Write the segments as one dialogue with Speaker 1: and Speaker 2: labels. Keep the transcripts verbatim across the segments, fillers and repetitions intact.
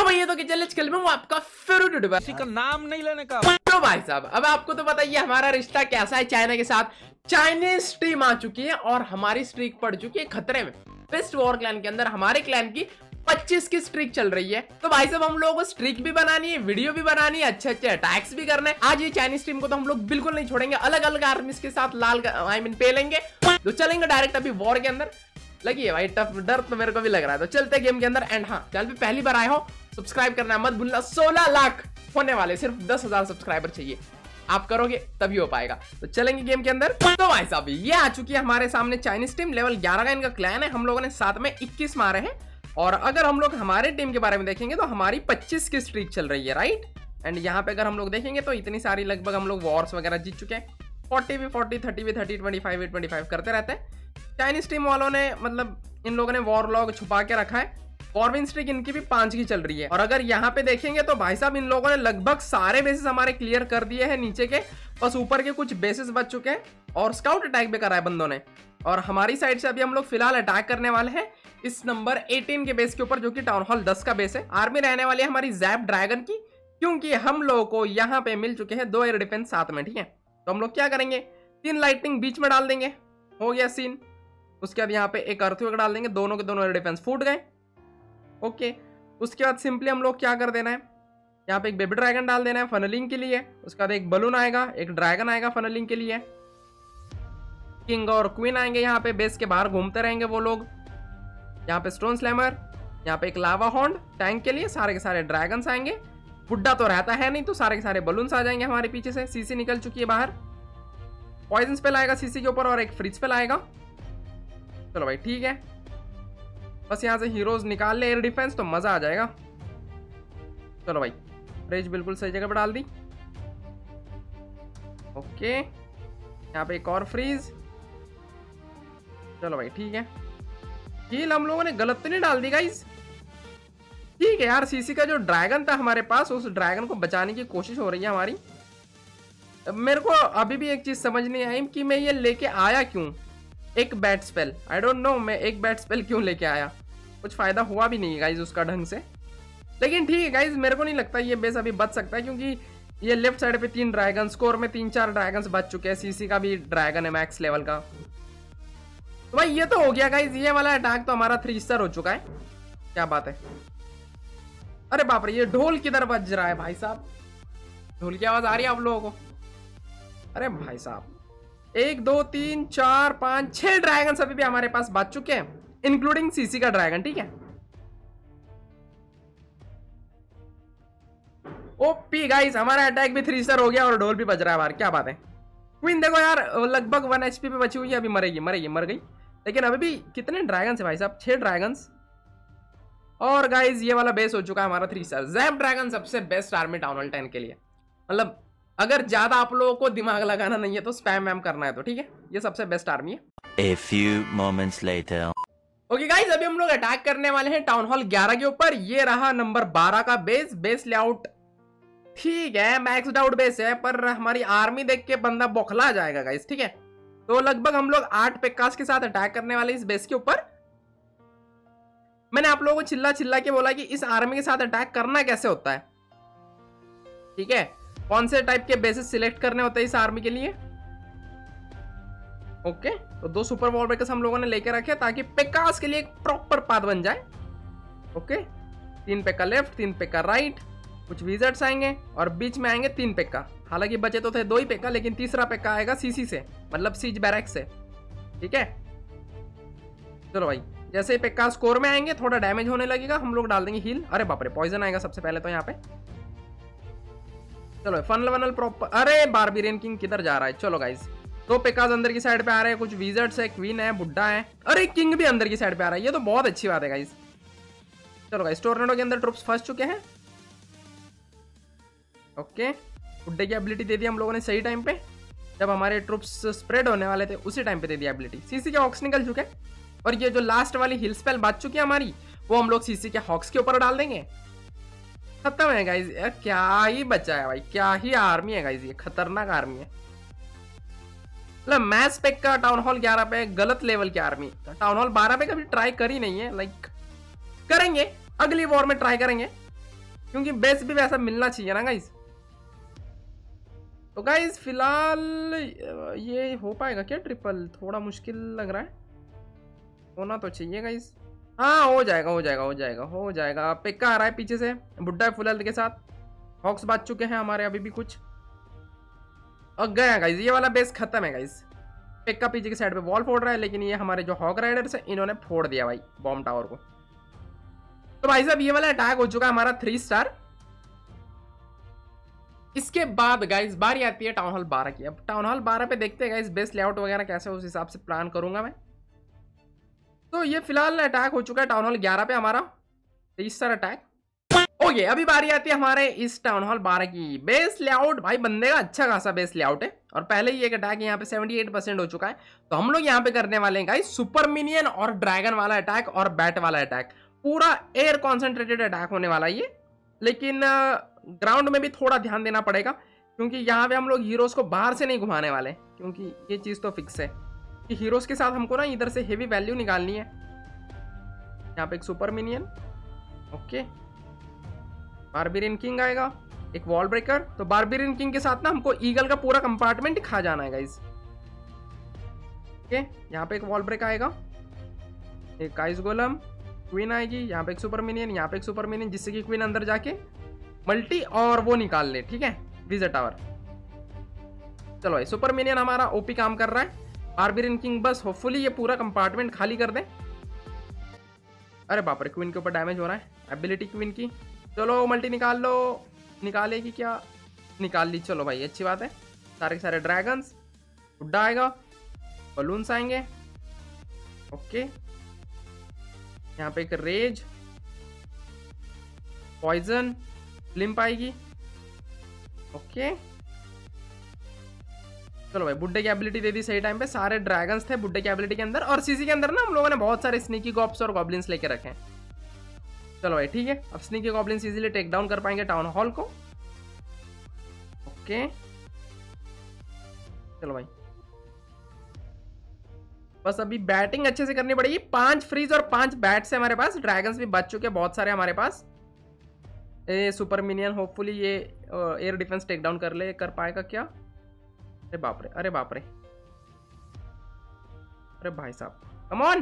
Speaker 1: भैया तो चैलेंज खेल में आपका फेवरेट यूट्यूबर,
Speaker 2: किसी का नाम नहीं लेने का।
Speaker 1: तो भाई साहब अब आपको तो पता ही है हमारा रिश्ता कैसा है चाइना के साथ। चाइनीज टीम आ चुकी है और हमारी स्ट्रीक पड़ चुकी है खतरे में। बेस्ट वॉर क्लैन के अंदर हमारे क्लैन की पच्चीस की स्ट्रीक चल रही है। तो भाई साहब हम लोगों को स्ट्रीक भी बनानी है, वीडियो भी बनानी है, अच्छे अच्छे अटैक्स भी करने हैं। आज ये चाइनीज टीम को तो हम लोग बिल्कुल नहीं छोड़ेंगे, अलग अलग आर्मीज के साथ लाल आई मीन पे लेंगे। तो चलेंगे डायरेक्ट अभी वॉर के अंदर। लगी है भाई टफ, डर तो मेरे को भी लग रहा है। तो चलते गेम के अंदर। एंड हाँ, चैनल पे पहली बार आए हो सब्सक्राइब करना मत भूलना। सोलह लाख होने वाले, सिर्फ दस हजार सब्सक्राइबर चाहिए, आप करोगे तभी हो पाएगा। तो चलेंगे गेम के अंदर। तो भाई साहब ये आ चुकी है हमारे सामने चाइनीज टीम। लेवल ग्यारह का इनका क्लैन है। हम लोगों ने साथ में इक्कीस मारे हैं। और अगर हम लोग हमारे टीम के बारे में देखेंगे तो हमारी पच्चीस की स्ट्रीक चल रही है, राइट। एंड यहाँ पे अगर हम लोग देखेंगे तो इतनी सारी लगभग हम लोग वॉर्स वगैरह जीत चुके हैं। फोर्टी भी फोर्टी, थर्टी भी थर्टी, ट्वेंटी फाइव भी ट्वेंटी फाइव करते रहते हैं। चाइनीज टीम वालों ने मतलब इन लोगों ने वॉर लॉग छुपा के रखा है। वॉर स्ट्रीक इनकी भी पांच की चल रही है। और अगर यहाँ पे देखेंगे तो भाई साहब इन लोगों ने लगभग सारे बेसिस हमारे क्लियर कर दिए हैं नीचे के, बस ऊपर के कुछ बेसिस बच चुके हैं। और स्काउट अटैक भी करा है बंदों ने। और हमारी साइड से अभी हम लोग फिलहाल अटैक करने वाले हैं इस नंबर अठारह के बेस के ऊपर, जो कि टाउन हॉल दस का बेस है। आर्मी रहने वाली है हमारी जैप ड्रैगन की, क्योंकि हम लोगों को यहाँ पे मिल चुके हैं दो एयर डिफेंस साथ में, ठीक है। तो हम लोग क्या करेंगे, तीन लाइटनिंग बीच में डाल देंगे, हो गया सीन। उसके बाद यहाँ पे एक अर्थक्वेक डाल देंगे, दोनों के दोनों एयर डिफेंस फूट गए। ओके, उसके बाद सिंपली हम लोग क्या कर देना है, यहाँ पे एक बेबी ड्रैगन डाल देना है फनलिंग के लिए। उसके बाद एक बलून आएगा, एक ड्रैगन आएगा फनलिंग के लिए। किंग और क्वीन आएंगे यहाँ पे, बेस के बाहर घूमते रहेंगे वो लोग। यहाँ पे स्टोन स्लैमर, यहाँ पे एक लावा हॉर्न टैंक के लिए, सारे के सारे ड्रैगन्स आएंगे। बुड्ढा तो रहता है नहीं, तो सारे के सारे बलून्स आ जाएंगे हमारे पीछे से। सीसी निकल चुकी है बाहर। पॉइजन स्पेल आएगा सीसी के ऊपर और एक फ्रिज स्पेल आएगा। चलो भाई ठीक है, बस यहाँ से हीरोज निकाल ले एयर डिफेंस तो मजा आ जाएगा। चलो भाई, फ्रिज बिल्कुल सही जगह पर डाल दी। ओके, यहाँ पे एक और फ्रीज। चलो भाई ठीक है, हील हम लोगों ने गलत तो नहीं डाल दी गाइस। ठीक है यार, सीसी का जो ड्रैगन था हमारे पास, उस ड्रैगन को बचाने की कोशिश हो रही है हमारी। मेरे को अभी भी एक चीज समझ नहीं आई कि मैं ये लेके आया क्यों, एक bat spell. I don't know मैं एक बैट स्पेल क्यों लेके आया, कुछ फायदा हुआ भी नहीं है गाइज उसका ढंग से। लेकिन ठीक है गाइज, मेरे को नहीं लगता ये बेस अभी बच सकता है, क्योंकि ये लेफ्ट साइड पे तीन ड्रैगन, स्कोर में तीन चार ड्रैगन बच चुके हैं। सीसी का भी ड्रैगन है मैक्स लेवल का। तो भाई ये तो हो गया गाइज, ये वाला अटैक तो हमारा थ्री स्टार हो चुका है। क्या बात है। अरे बाप रे, ये ढोल किधर बज रहा है भाई साहब, ढोल की आवाज आ रही है आप लोगों को। अरे भाई साहब, एक दो तीन चार पांच छह ड्रैगन अभी भी हमारे पास बच चुके हैं, इंक्लूडिंग सीसी का ड्रैगन, ठीक है। ओपी गाइस, हमारा अटैक भी थ्री स्टार हो गया और ढोल भी बज रहा है बाहर। क्या बात है। क्वीन देखो यार, लगभग वन एचपी पे बची हुई है, अभी मरेगी मरेगी मर गई। लेकिन अभी भी कितने ड्रैगन है भाई साहब, छह ड्रैगन। और गाइस ये वाला बेस हो चुका है हमारा थ्री स्टार। जैप ड्रैगन सबसे best army town hall ten के लिए। मतलब अगर ज्यादा आप लोगों को दिमाग लगाना नहीं है तो स्पैम वैम करना है तो ठीक है, ये सबसे बेस्ट आर्मी है।
Speaker 3: A few moments later.
Speaker 1: Okay guys, अभी हम लोग अटैक करने वाले हैं टाउन हॉल ग्यारह के ऊपर। ये रहा नंबर बारह का बेस। बेस लेआउट ठीक है, मैक्स आउट बेस है, पर हमारी आर्मी देख के बंदा बौखला जाएगा गाइस, ठीक है। तो लगभग हम लोग आठ पेक्कास के साथ अटैक करने वाले इस बेस के ऊपर। मैंने आप लोगों को चिल्ला चिल्ला के बोला कि इस आर्मी के साथ अटैक करना कैसे होता है, ठीक है। कौन से टाइप के बेसिस सिलेक्ट करने होते हैं इस आर्मी के लिए। ओके, तो दो सुपर वॉल ब्रेकर्स हम लोगों ने लेके रखे ताकि पेक्कास के लिए एक प्रॉपर पाथ बन जाए। ओके, तीन पेक्का लेफ्ट, तीन पेक्का राइट, कुछ विजर्ट्स आएंगे और बीच में आएंगे तीन पेक्का। हालांकि बचे तो थे दो ही पेक्का, लेकिन तीसरा पेक्का आएगा सीसी से, मतलब सीज बैरक से, ठीक है। चलो भाई, जैसे ही पेक्का स्कोर में आएंगे थोड़ा डैमेज होने लगेगा, हम लोग डाल देंगे हील। अरे बाप रे, पॉइजन आएगा सबसे पहले तो यहाँ पे। चलो फनल वनल प्रॉपर। अरे बारबेरियन किंग किधर जा रहा है। चलो गाइस, दो पेकाज अंदर की साइड पे आ रहे हैं, कुछ विजर्ड्स है, क्वीन है, बुड्ढा है। अरे किंग भी अंदर की साइड पे आ रहा है, ये तो बहुत अच्छी बात है गाइस। चलो गाइस, टोर्नेडो के अंदर ट्रुप्स फंस चुके हैं। ओके, बुड्ढे की एबिलिटी दे दी हम लोगों ने सही टाइम पे, जब हमारे ट्रुप्स स्प्रेड होने वाले थे उसी टाइम पे दे दी एबिलिटी। सीसी के हॉक्स निकल चुके हैं और ये जो लास्ट वाली हिल स्पेल बच चुकी है हमारी, वो हम लोग सीसी के हॉक्स के ऊपर डाल देंगे। खत्म है गाइस, यार क्या ही बचा है भाई, क्या ही आर्मी है गाइस, ये खतरनाक आर्मी है। मतलब मैच पेक का टाउन हॉल ग्यारह पे गलत लेवल की आर्मी, टाउन हॉल बारह पे कभी ट्राई करी नहीं है। लाइक करेंगे, अगली वॉर में ट्राई करेंगे। क्योंकि बेस भी वैसा मिलना चाहिए ना गाइस। तो गाइस फिलहाल ये हो पाएगा क्या ट्रिपल? थोड़ा मुश्किल लग रहा है, होना तो चाहिए गाइस। हाँ हो जाएगा हो जाएगा हो जाएगा हो जाएगा। पेक्का आ रहा है पीछे से, बुड्ढा है फुल हेल्थ के साथ। हॉक्स बाज चुके हैं हमारे अभी भी कुछ, और गया गाइस, ये वाला बेस खत्म है गाइस। पेक्का पीछे की साइड पे वॉल फोड़ रहा है, लेकिन ये हमारे जो हॉक राइडर्स है इन्होंने फोड़ दिया भाई बॉम्ब टावर को। तो भाई साहब ये वाला अटैक हो चुका है हमारा थ्री स्टार। इसके बाद गाइस बारी आती है टाउन हॉल बारह की। अब टाउन हॉल बारह पे देखते हैं गाइस बेस लेआउट वगैरह कैसे, उस हिसाब से प्लान करूंगा मैं। तो ये फिलहाल अटैक हो चुका है टाउन हॉल ग्यारह पे हमारा थ्री स्टार अटैक। ओके अभी बारी आती है हमारे इस टाउन हॉल बारह की। बेस लेआउट भाई बंदे का अच्छा खासा बेस लेआउट है, और पहले ही एक अटैक यहाँ पे अठहत्तर परसेंट हो चुका है। तो हम लोग यहाँ पे करने वाले हैं गाइस सुपर मिनियन और ड्रैगन वाला अटैक और बैट वाला अटैक। पूरा एयर कॉन्सेंट्रेटेड अटैक होने वाला है ये, लेकिन ग्राउंड में भी थोड़ा ध्यान देना पड़ेगा, क्योंकि यहाँ पे हम लोग हीरोज को बाहर से नहीं घुमाने वाले, क्योंकि ये चीज तो फिक्स है कि हीरोज के साथ हमको ना इधर से हेवी वैल्यू निकालनी है। यहाँ पे एक super minion, okay barbarian king आएगा, एक वॉल ब्रेकर। तो बारबेरियन किंग के साथ ना हमको ईगल का पूरा कंपार्टमेंट खा जाना है गाइस। ओके यहाँ पे एक वॉल ब्रेक आएगा, एक आइस गोलम, क्वीन आएगी, यहाँ पे एक सुपर मिनियन, यहाँ पे एक सुपर मिनियन, जिससे कि क्वीन अंदर जाके मल्टी और वो निकाल ले, ठीक है विजर टावर। चलो भाई सुपर मिनियन हमारा ओपी काम कर रहा है। बारबेरियन किंग बस होपफुली ये पूरा कंपार्टमेंट खाली कर दे। अरे बाप रे क्वीन के ऊपर डैमेज हो रहा है, एबिलिटी क्वीन की। चलो मल्टी निकाल लो, निकालेगी क्या? निकाल ली, चलो भाई अच्छी बात है। सारे के सारे ड्रैगन्स, बुड्ढा आएगा, बलून्स आएंगे, ओके यहाँ पे एक रेज, पॉइजन, लिम्प आएगी, ओके चलो भाई बुड्ढे की एबिलिटी दे दी सही टाइम पे। सारे ड्रैगन्स थे बुड्ढे की एबिलिटी के अंदर, और सीसी के अंदर ना हम लोगों ने बहुत सारे स्नीकी गॉब्स और गॉब्लिन्स लेके रखे हैं। चलो भाई ठीक है, अब sneaky goblins easily take down कर पाएंगे टाउन हॉल को। ओके चलो भाई बस अभी बैटिंग अच्छे से करनी पड़ेगी। पांच फ्रीज और पांच बैट्स है हमारे पास, ड्रैगन्स भी बच चुके हैं बहुत सारे हमारे पास। ए सुपर मिनियन होपफुली ये एयर डिफेंस टेक डाउन कर ले, कर पाएगा क्या? अरे बाप रे अरे बाप रे अरे भाई साहब कम ऑन,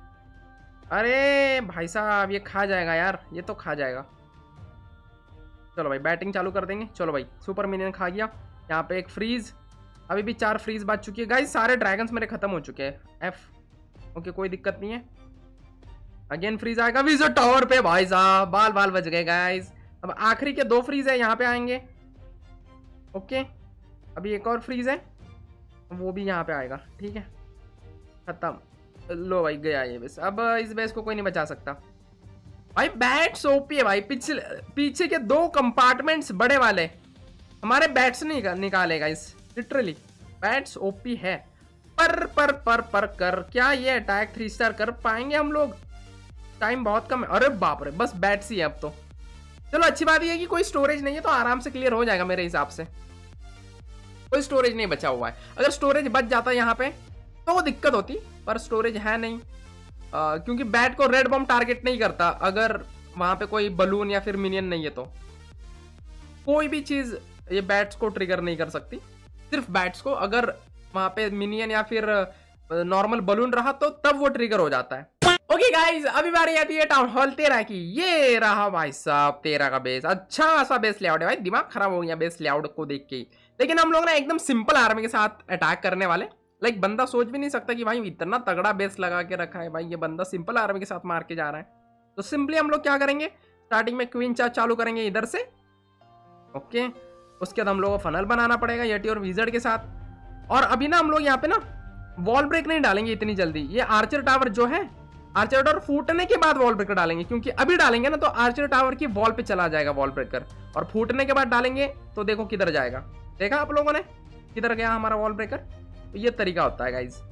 Speaker 1: अरे भाई साहब ये खा जाएगा यार, ये तो खा जाएगा। चलो भाई बैटिंग चालू कर देंगे। चलो भाई सुपर मिनियन खा गया। यहाँ पे एक फ्रीज, अभी भी चार फ्रीज बच चुकी है गाइस। सारे ड्रैगन्स मेरे खत्म हो चुके हैं। एफ ओके कोई दिक्कत नहीं है। अगेन फ्रीज आएगा विजर टावर पे, भाई साहब बाल बाल बच गए गाइस। अब आखिरी के दो फ्रीज है यहाँ पे आएंगे, ओके अभी एक और फ्रीज है, वो भी यहाँ पे आएगा, ठीक है खत्म। लो भाई गया ये बेस। अब इस बेस को कोई नहीं बचा सकता भाई। बैट्स ओपी है भाई, पीछे पीछे के दो कंपार्टमेंट्स बड़े वाले हमारे बैट्स नहीं निकालेगा इस, लिटरली बैट्स ओपी है। पर पर पर पर कर क्या ये अटैक थ्री स्टार कर पाएंगे हम लोग? टाइम बहुत कम है। अरे बाप रे बस बैट्स ही है अब तो। चलो अच्छी बात ये है कि कोई स्टोरेज नहीं है, तो आराम से क्लियर हो जाएगा मेरे हिसाब से। कोई स्टोरेज नहीं बचा हुआ है, अगर स्टोरेज बच जाता यहाँ पे तो दिक्कत होती, पर स्टोरेज है नहीं। आ, क्योंकि बैट को रेड बॉम्ब टारगेट नहीं करता अगर वहां पे कोई बलून या फिर मिनियन नहीं है, तो कोई भी चीज ये बैट्स को ट्रिगर नहीं कर सकती, सिर्फ बैट्स को। अगर वहां पे मिनियन या फिर नॉर्मल बलून रहा तो तब वो ट्रिगर हो जाता है। ओके गाइस अभी बारी आती है टाउन हॉल तेरह की। ये रहा भाई साहब तेरह का बेस, अच्छा खासा बेस लेआउट है भाई। दिमाग खराब हो गया बेस लेआउट को देख के ही। लेकिन हम लोग ना एकदम सिंपल आर्मी के साथ अटैक करने वाले। लाइक बंदा सोच भी नहीं सकता कि भाई इतना तगड़ा बेस लगा के रखा है भाई, ये बंदा सिंपल आर्मी के साथ मार के जा रहा है। तो सिंपली हम लोग क्या करेंगे, स्टार्टिंग में क्वीन चार्ज चालू करेंगे इधर से, ओके उसके बाद हम लोग को फनल बनाना पड़ेगा येटी और विजर्ड के साथ। और अभी ना हम लोग यहाँ पे ना वॉल ब्रेक नहीं डालेंगे इतनी जल्दी। ये आर्चर टावर जो है, आर्चर टावर फूटने के बाद वॉल ब्रेकर डालेंगे, क्योंकि अभी डालेंगे ना तो आर्चर टावर की वॉल पे चला जाएगा वॉल ब्रेकर, और फूटने के बाद डालेंगे तो देखो किधर जाएगा। देखा आप लोगों ने किधर गया हमारा वॉल ब्रेकर? तो ये तरीका होता है गाइज।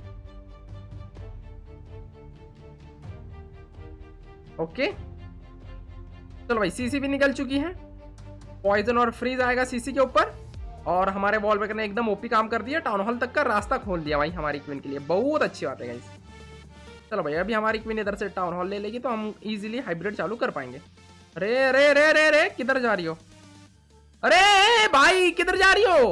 Speaker 1: ओके चलो भाई सीसी भी निकल चुकी है, पॉइजन और फ्रीज आएगा सीसी के ऊपर, और हमारे वॉल ब्रेकर ने एकदम ओपी काम कर दिया, टाउन हॉल तक का रास्ता खोल दिया भाई हमारी क्वीन के लिए। बहुत अच्छी बात है गाइज। चलो भाई अभी हमारी क्वीन इधर से टाउन हॉल ले लेगी तो हम इजीली हाइब्रिड चालू कर पाएंगे। अरे अरे अरे अरे अरे किधर जा रही हो? अरे भाई किधर जा रही हो?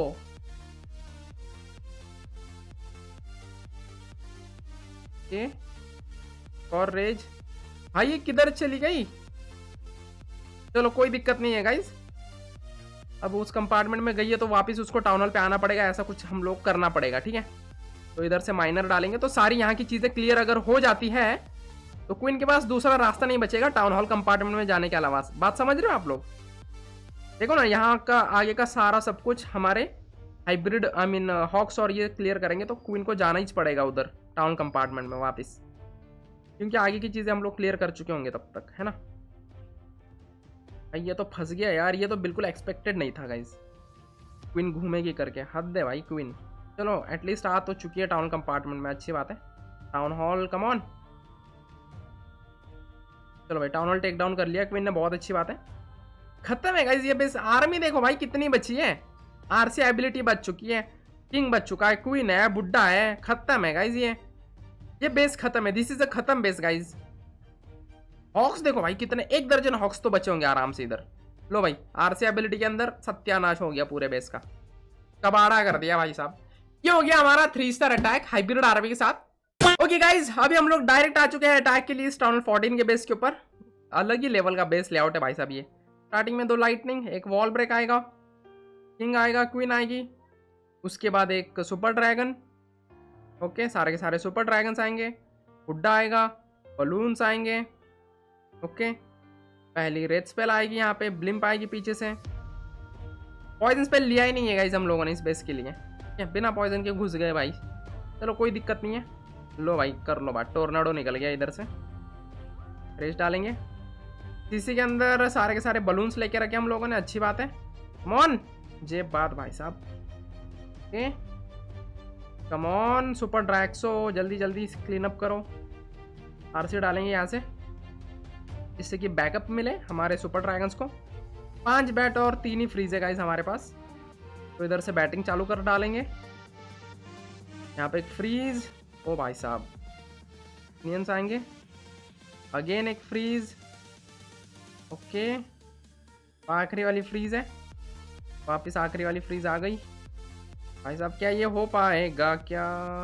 Speaker 1: ये और रेज भाई ये किधर चली गई? चलो कोई दिक्कत नहीं है गाइस, अब उस कंपार्टमेंट में गई है तो वापस उसको टाउन हॉल पे आना पड़ेगा, ऐसा कुछ हम लोग करना पड़ेगा, ठीक है। तो इधर से माइनर डालेंगे तो सारी यहाँ की चीजें क्लियर अगर हो जाती है तो क्वीन के पास दूसरा रास्ता नहीं बचेगा टाउन हॉल कंपार्टमेंट में जाने के अलावा। बात समझ रहे हो आप लोग? देखो ना यहाँ का आगे का सारा सब कुछ हमारे हाइब्रिड आई मीन हॉक्स और ये क्लियर करेंगे तो क्वीन को जाना ही पड़ेगा उधर टाउन कंपार्टमेंट में वापस, क्योंकि आगे की चीजें हम लोग क्लियर कर चुके होंगे तब तक, है ना। ये तो फंस गया यार, ये तो बिल्कुल एक्सपेक्टेड नहीं था गाइस, क्वीन घूमेगी करके, हद है भाई क्वीन। चलो एटलीस्ट आ तो चुकी है टाउन कंपार्टमेंट में, अच्छी बात है। टाउन हॉल कम ऑन, चलो भाई टाउन हॉल टेक डाउन कर लिया क्वीन ने, बहुत अच्छी बात है। खत्म है गाइस ये बेस। आर्मी देखो भाई कितनी बची है, आरसी एबिलिटी बच चुकी है, किंग बच चुका है, क्वीन है, बुड्ढा है, खत्म है गाइस ये ये बेस खत्म है। दिस इज अ खत्म बेस गाइस। हॉक्स देखो भाई कितने, एक दर्जन हॉक्स तो बचे होंगे आराम से इधर। लो भाई आरसी एबिलिटी के अंदर सत्यानाश हो गया पूरे बेस का, कबाड़ा कर दिया भाई साहब। ये हो गया हमारा three star attack hybrid army के साथ। ओके गाइस अभी हम लोग डायरेक्ट आ चुके हैं अटैक के लिए टाउन फोर्टीन के बेस के ऊपर। अलग ही लेवल का बेस लेआउट है भाई साहब ये। स्टार्टिंग में दो लाइटनिंग, एक वॉल ब्रेक आएगा, किंग आएगा, क्वीन आएगी, उसके बाद एक सुपर ड्रैगन। ओके सारे के सारे सुपर ड्रैगन्स आएंगे, बुड्ढा आएगा, बलून्स आएंगे। ओके पहली रेड स्पेल आएगी, यहाँ पे ब्लिम्प आएगी पीछे से। पॉइजन स्पेल लिया ही नहीं है गाइस हम लोगों ने इस बेस के लिए, बिना पॉइजन के घुस गए भाई। चलो कोई दिक्कत नहीं है, लो भाई कर लो बात। टोर्नाडो निकल गया इधर से, रेस डालेंगे। सीसी के अंदर सारे के सारे बलून्स लेके रखे हम लोगों ने, अच्छी बात है। कमॉन जे बात भाई साहब, ओके कमॉन सुपर ड्रैक्सो जल्दी जल्दी क्लीन अप करो। आरसी डालेंगे यहाँ से जिससे कि बैकअप मिले हमारे सुपर ड्रैगन्स को। पांच बैट और तीन ही फ्रीज है गाइस हमारे पास, तो इधर से बैटिंग चालू कर डालेंगे। यहाँ पे एक फ्रीज, ओ भाई साहब मिनियंस आएंगे, अगेन एक फ्रीज। ओके आखिरी वाली फ्रीज है, वापस आखिरी वाली फ्रीज आ गई। भाई साहब क्या ये हो पाएगा क्या?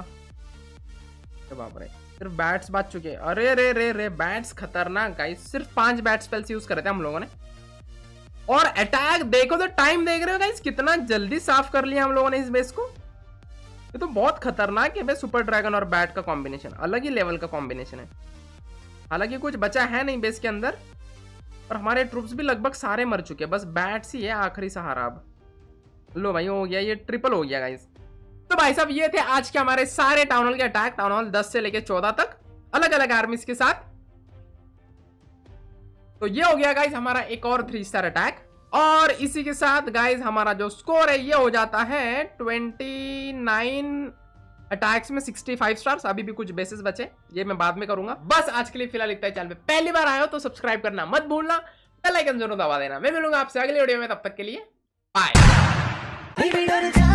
Speaker 1: बाप रे सिर्फ बैट्स बच चुके हैं। अरे रे रे रे बैट्स खतरनाक गाइस, सिर्फ पांच बैट स्पेल्स यूज करे थे हम लोगों ने। और अटैक देखो तो टाइम देख रहे हो गाइस, कितना जल्दी साफ कर लिया हम लोगों ने इस बेस को। ये तो बहुत खतरनाक है बे, सुपर ड्रैगन और बैट का कॉम्बिनेशन अलग ही लेवल का कॉम्बिनेशन है। हालांकि कुछ बचा है नहीं बेस के अंदर, और हमारे ट्रूप्स भी लगभग सारे मर चुके हैं, बस बैट्स ही है आखिरी सहारा अब। लो भाई हो गया, ये ट्रिपल हो गया गाइस। तो भाई साहब ये थे आज के हमारे सारे टाउन हॉल के अटैक, टाउन हॉल दस से लेके चौदह तक अलग अलग आर्मीज के साथ। तो ये हो गया गाइस हमारा एक और थ्री स्टार अटैक, और इसी के साथ गाइस हमारा जो स्कोर है ये हो जाता है ट्वेंटी नाइन अटैक्स में सिक्सटी फाइव स्टार्स। अभी भी कुछ बेसिस बचे, ये मैं बाद में करूंगा। बस आज के लिए फिलहाल इतना ही। चैनल पे पहली बार आए हो तो सब्सक्राइब करना मत भूलना, बेल आइकन जरूर दबा देना। मैं मिलूंगा आपसे अगले वीडियो में, तब तक के लिए बाय।